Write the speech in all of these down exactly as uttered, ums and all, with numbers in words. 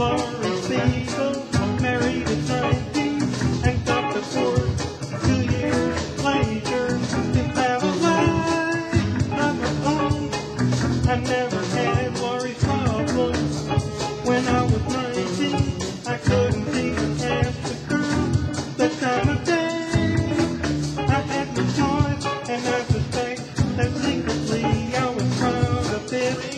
Lawrence Beagle, married at nineteen and got divorced two years later to have a life of her own. I never had Laurie's problems. When I was nineteen, I couldn't even ask the girl the time of day. I had no choice, and I suspect that secretly I was proud of it.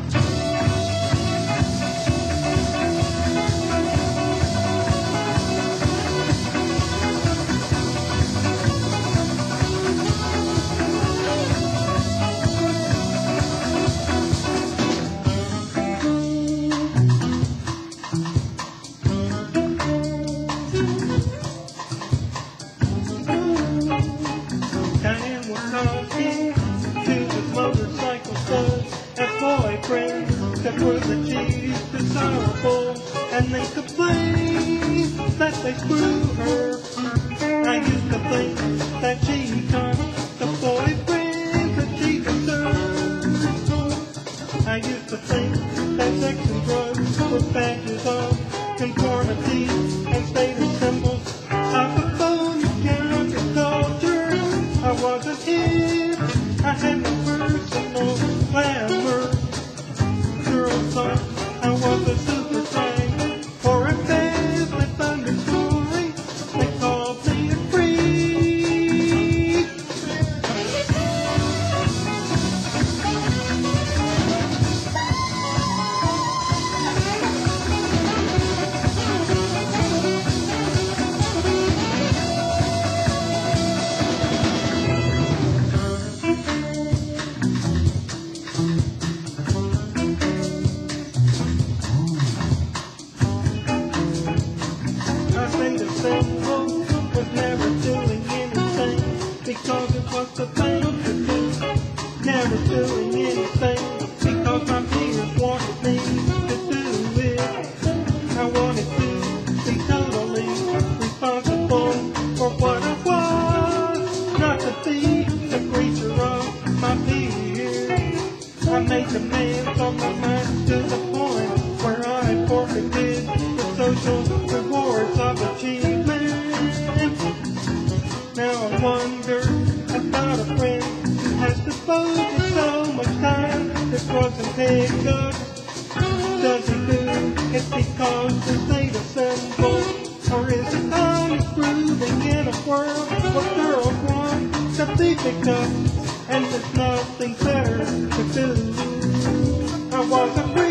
Diane was talking to the motorcycle thugs as boyfriends that were the cheap, desirable, and they complained that they screw her. I used to think that she got the boyfriend that she deserved. I used to think that sex and drugs were badges of conformity and status symbols of a phony counterculture. I wasn't it, I had no personal glamour. Girls thought I was a super fan or a badly funded story. They called me a freak. I say the single was never doing anything because it was the thing to do. Never doing anything because my peers wanted me to do it. I wanted to be totally responsible for what I was, not to be the creature of my peers. I made demands on my mind to the point where I forfeited the social rewards of achievement. Now I wonder about a friend who has devoted so much time to cross and pick up. Does he do it because the status symbol, or is it only proving in a world where girls want to be picked up and there's nothing better to do? I was a